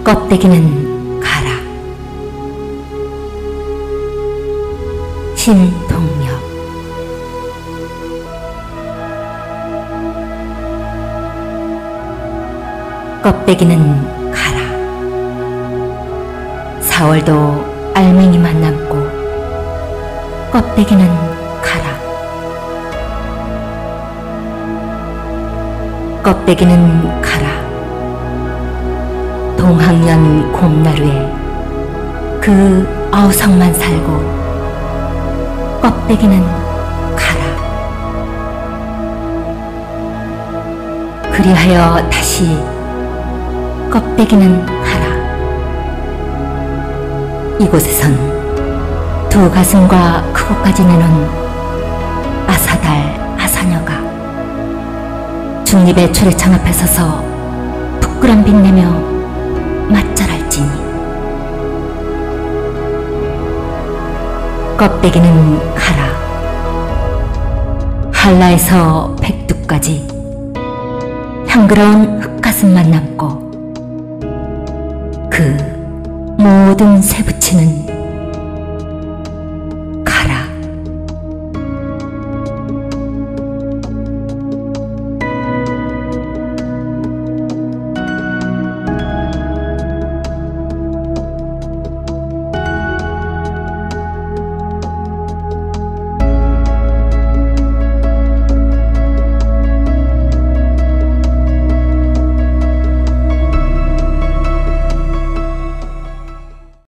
껍데기는 가라. 신동엽. 껍데기는 가라. 4월도 알맹이만 남고 껍데기는 가라. 껍데기는 가라. 동학년 곰나루에 그 어성만 살고 껍데기는 가라. 그리하여 다시 껍데기는 가라. 이곳에선 두 가슴과 크고까지 내놓은 아사달 아사녀가 중립의 초래창 앞에 서서 부끄럼 빛내며 맞절할지니 껍데기는 가라. 한라에서 백두까지 향그러운 흙가슴만 남고 그 모든 쇠붙이는